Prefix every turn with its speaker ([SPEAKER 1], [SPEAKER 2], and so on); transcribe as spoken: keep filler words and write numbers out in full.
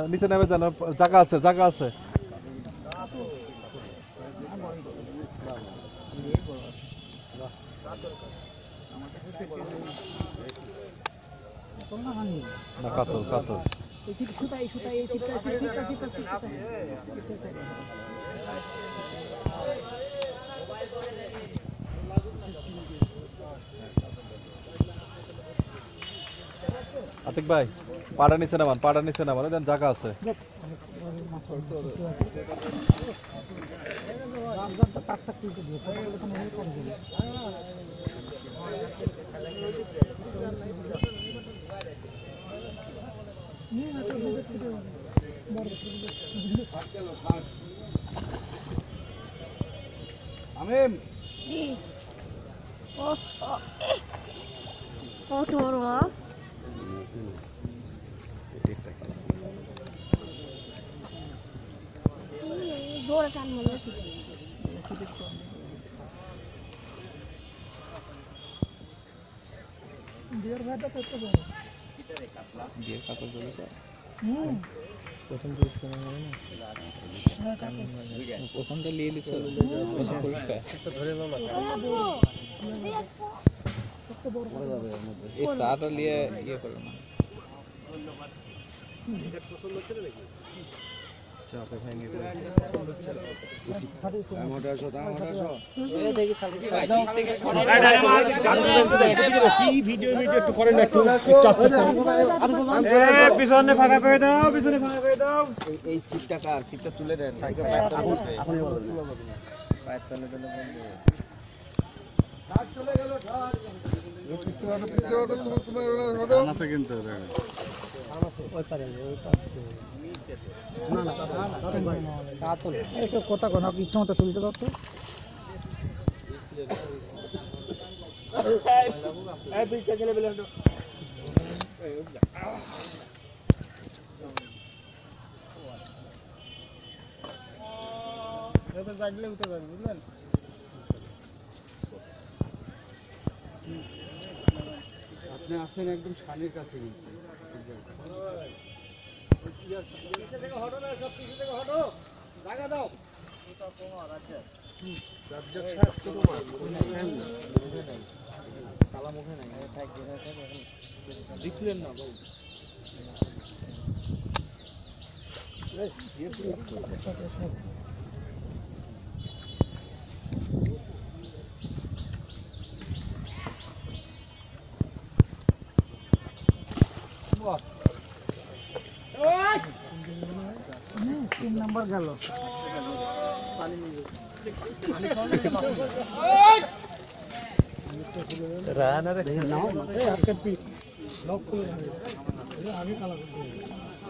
[SPEAKER 1] নিচে নেমে যান, জায়গা আছে, জায়গা আছে। না কাতল কাতল আতিক ভাই পাড়া নিচে নামান, পাড়া নিচে নামান, দেন জায়গা আছে।
[SPEAKER 2] কত বড় মাছ! জোরে টান মারলে বিয়ের ভাইটা কত বড়? বিয়ের কাপড় বলেছে হুম প্রথম পুরস্কার না প্রথমটা নিয়ে লিছো প্রথম পুরস্কার একটা ধরে নাও না কত বড় এই সাটা নিয়ে ইয়ে করো না এটা পছন্দ হচ্ছে নাকি চাপে ভাই নিয়ে আমারটা আসো আমারটা আসো এই দেখি কি ভিডিও ভিডিও একটু করেন একটু একটু আস্তে আস্তে এ পিছনে ফাঁকা করে দাও পিছনে ফাঁকা করে দাও এই এই সিটটা কার সিটটা তুলে দেন সাইকেল এখন এখন পায়ের তলে তলে বন্ধ ঢাক চলে গেল ঢাক পিছকে ওটা পিছকে ওটা তুমি তুমি ওটা আছে কিন্তু আছে ওই পারে ওই পারে না না কাতল এটা কথা কোন ইচ্ছা মতো তুলতে দাও তো এই পিছটা ছেলে বেলে তো এটা জাগলে উঠে যাবে বুঝলেন আপনি আসেন একদম শানের কাছে পিছে থেকে হটো না সব পিছে থেকে হটো জায়গা দাও ওটা কমা রাখে হুম সাবজেক্ট ছাড় ছোট মাছ কালা মুখে নাই থাক যেটা থাক এখন দেখলেন না ভাই এই ये पूरी वाह तीन नंबर गल राना रे नाव लॉक खुले आगे काला